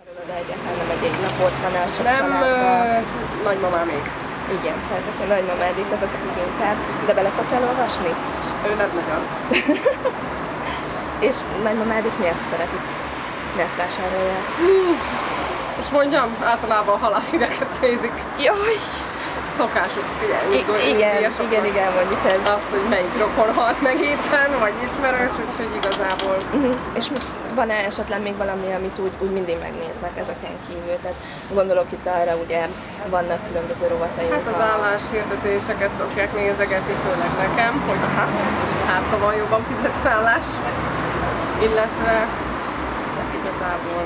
De egyáltalán nem egy napot, hanem sok Nem, családban. nagymamámék. Igen, tehát a nagymamádik azok inkább. De bele szoktál olvasni? Ő nem nagyon. És nagymamádik miért szeretik? Miért vásárolják? Most mondjam, általában a halálhíreket nézik. Jaj! Szokásuk, Igen, mondjuk ez. Azt, hogy melyik rokon halt meg éppen, vagy ismerős, úgyhogy igazából. És van-e esetleg még valami, amit úgy mindig megnéznek ezeken kívül? Tehát gondolok itt arra, ugye vannak különböző rovataink. Hát az álláshirdetéseket szokják nézegetni, főleg nekem, hogy hát ha van jobban fizető állás, illetve igazából.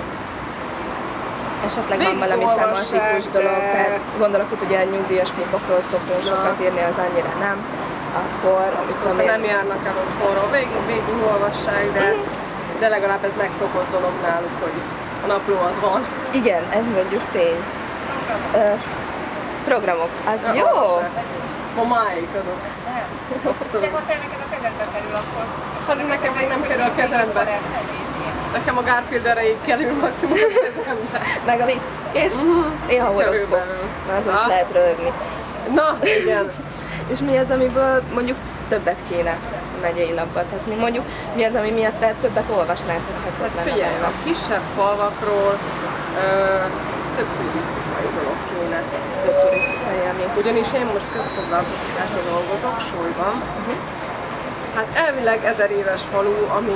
Esetleg van valami tematikus dolog, tehát gondolok itt ugye a nyugdíjas klubokról szoktunk sokat írni, az annyira nem, akkor nem járnak el otthonról, végig olvassák, de legalább ez megszokott dolog náluk, hogy a napló az van. Igen, ez mondjuk tény. Programok, az jó! Ma máig azok. De ha te neked a kezedbe kerül, akkor... Hát nekem még nem kerül a kezembe. Nekem a Garfield erejéig kerül maximum a kezembe. Meg a vicc, kész? Én ha horoszkóp, azon is lehet röhögni. Na, igen. És mi az, amiből mondjuk többet kéne a megyei napban? Tehát mondjuk mi az, ami miatt te többet olvasnál, csak hát lenne figyelj, benne? a kisebb falvakról több turisztikai dolog kéne. Több turisztikai élmény. Ugyanis én most közfoglalkoztatásban dolgozok, Sólyban. Hát elvileg 1000 éves falu, ami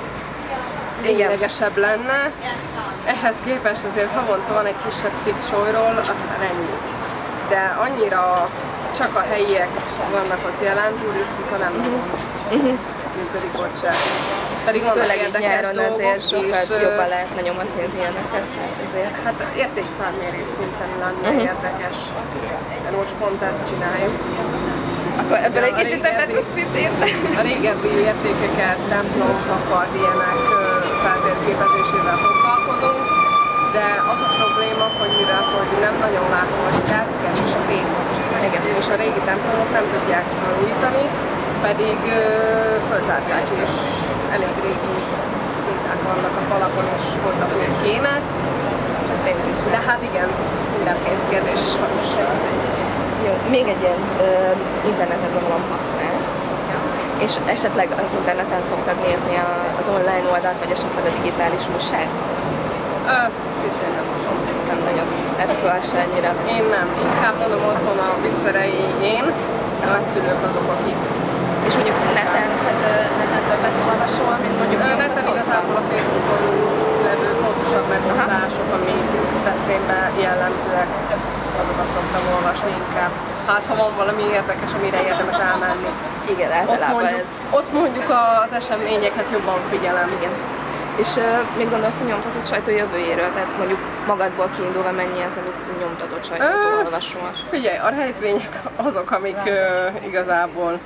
lényegesebb lenne. Ehhez képest azért havonta van egy kisebb cikk Sólyról, aztán ennyi. De annyira csak a helyiek vannak ott jelen, turisztika nem működik ott sem. Pedig vannak érdekes dolgok is. Sokkal jobban lehetne nyomatni az ilyeneket. Hát értékfelmérés szinten lenne érdekes. De most pont ezt csináljuk. Akkor ebből egy kicsit többet tudsz írni. A régebbi értékeket, templomokat, ilyenek feltérképezésével foglalkozunk, de az a probléma, hogy mivel hogy nem nagyon látom a rikákat, és a pénz. És a régi templomok nem tudják felújítani, pedig föltárták, és elég régi minták vannak a falakon, és folytatni kéne. Csak pénz is. De hát igen, minden pénzkérdés is van. Jó, még egy ilyen internetet gondolom használ. És esetleg az interneten szoktad nézni az online oldalt, vagy esetleg a digitális újság? Szintén nem tudom. Nem nagyon. Ettől se annyira. Én nem. Inkább mondom otthon a viccerei én, a nagyszülők azok, akik. És mondjuk neten többet olvasol, mint mondjuk neten igazából a Facebookon levő fontosabb megosztások, amik tesztémben jellemzőek, azokat szoktam olvasni inkább. Hát ha van valami érdekes, amire érdemes elmenni. Igen, általában ott mondjuk az eseményeket jobban figyelem. Igen. És még gondolsz a nyomtatott sajtó jövőjéről? Tehát mondjuk magadból kiindulva mennyi az, amit nyomtatott sajtótól olvasol? Figyelj, a rejtvények azok, amik igazából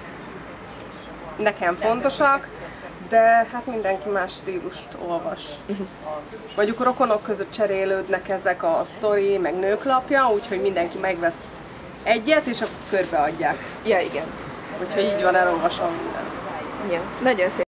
nekem fontosak, de hát mindenki más stílust olvas. Mondjuk rokonok között cserélődnek ezek a sztori, meg nőklapja, úgyhogy mindenki megvesz egyet, és akkor körbeadják. Ja, igen. Úgyhogy így van, elolvasom mindent. Ja, nagyon szép.